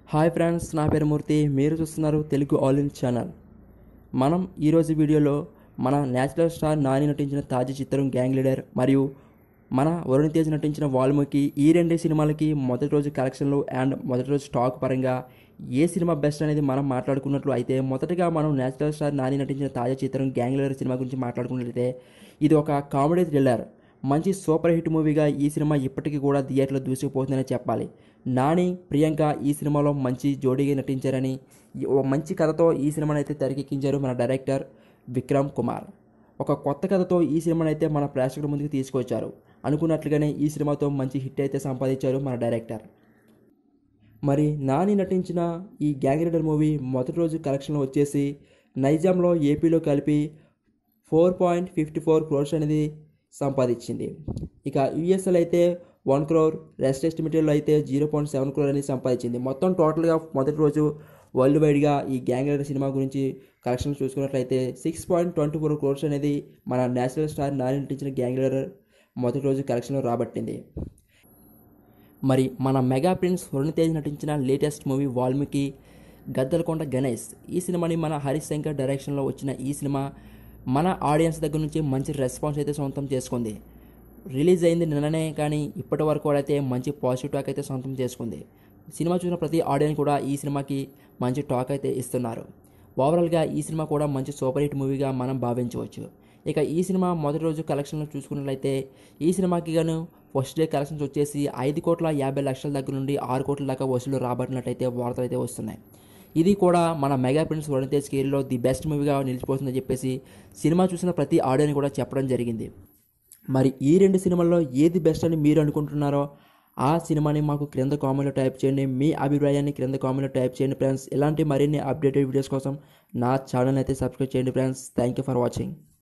Hi friends, నా పేరు మూర్తి. మీరు చూస్తున్నారు తెలుగు ఆల్ ఇన్ ఛానల్. మనం ఈరోజు వీడియోలో మన నేచురల్ స్టార్ నాని నటించిన తాజా చిత్రం గ్యాంగ్ లీడర్ మరియు మన వరుణ్ తేజ్ నటించిన వాల్మీకి, ఈ రెండు సినిమాలకి మొదటి రోజు కలెక్షన్లు అండ్ మొదటి రోజు స్టాక్ పరంగా ఏ సినిమా బెస్ట్ అనేది మనం మాట్లాడుకున్నట్లు అయితే, మొదటగా మనం నేచురల్ స్టార్ నాని నటించిన తాజా చిత్రం గ్యాంగ్ లీడర్ సినిమా గురించి మాట్లాడుకున్నట్లయితే, ఇది ఒక కామెడీ థ్రిల్లర్. మంచి సూపర్ హిట్ మూవీగా ఈ సినిమా ఇప్పటికీ కూడా థియేటర్లో దూసుకుపోతుందని చెప్పాలి. నాని, ప్రియాంక ఈ సినిమాలో మంచి జోడీగా నటించారని, ఓ మంచి కథతో ఈ సినిమాని అయితే తెరకెక్కించారు మన డైరెక్టర్ విక్రమ్ కుమార్. ఒక కొత్త కథతో ఈ సినిమాని అయితే మన ప్రేక్షకుల ముందుకు తీసుకొచ్చారు. అనుకున్నట్లుగానే ఈ సినిమాతో మంచి హిట్ అయితే సంపాదించారు మన డైరెక్టర్. మరి నాని నటించిన ఈ గ్యాంగ్ లీడర్ మూవీ మొదటి రోజు కలెక్షన్లో వచ్చేసి నైజాంలో ఏపీలో కలిపి 4.54 crores అనేది సంపాదించింది. ఇక యూఎస్ఎల్ అయితే 1 crore, రెస్ట్ ఎస్టిమేటెడ్లో అయితే 0.7 crore అనేది సంపాదించింది. మొత్తం టోటల్గా మొదటి రోజు వరల్డ్ వైడ్గా ఈ గ్యాంగ్ లీడర్ సినిమా గురించి కలెక్షన్ చూసుకున్నట్లయితే 6.24 crores అనేది మన నేషనల్ స్టార్ నాని నటించిన గ్యాంగ్ లీడర్ మొదటి రోజు కలెక్షన్లో రాబట్టింది. మరి మన మెగా ప్రిన్స్ వరుణ్ తేజ్ నటించిన లేటెస్ట్ మూవీ వాల్మీకి గద్దలకొండ గణేష్, ఈ సినిమాని మన హరీష్ శంకర్ డైరెక్షన్లో వచ్చిన ఈ సినిమా మన ఆడియన్స్ దగ్గర నుంచి మంచి రెస్పాన్స్ అయితే సొంతం చేసుకుంది. రిలీజ్ అయింది నిన్ననే, కానీ ఇప్పటి వరకు కూడా అయితే మంచి పాజిటివ్ టాక్ అయితే సొంతం చేసుకుంది. సినిమా చూసిన ప్రతి ఆడియన్స్ కూడా ఈ సినిమాకి మంచి టాక్ అయితే ఇస్తున్నారు. ఓవరాల్గా ఈ సినిమా కూడా మంచి సూపర్ హిట్ మూవీగా మనం భావించవచ్చు. ఇక ఈ సినిమా మొదటి రోజు కలెక్షన్లు చూసుకున్నట్లయితే, ఈ సినిమాకి గాను ఫస్ట్ డే కలెక్షన్స్ వచ్చేసి 5,50,00,000 దగ్గర నుండి 6 కోట్ల దాకా వసూలు రాబట్టినట్టయితే వార్తలు అయితే వస్తున్నాయి. ఇది కూడా మన మెగా ప్రిన్స్ వరుణ్ తేజ్ కెరీర్లో ది బెస్ట్ మూవీగా నిలిచిపోతుందని చెప్పేసి సినిమా చూసిన ప్రతి ఆడియన్స్ కూడా చెప్పడం జరిగింది. మరి ఈ రెండు సినిమాల్లో ఏది బెస్ట్ అని మీరు అనుకుంటున్నారో ఆ సినిమాని మాకు క్రింద కామెంట్లో టైప్ చేయండి. మీ అభిప్రాయాన్ని క్రింద కామెంట్లో టైప్ చేయండి ఫ్రెండ్స్. ఇలాంటి మరిన్ని అప్డేటెడ్ వీడియోస్ కోసం నా ఛానల్ అయితే సబ్స్క్రైబ్ చేయండి friends. Thank you for watching.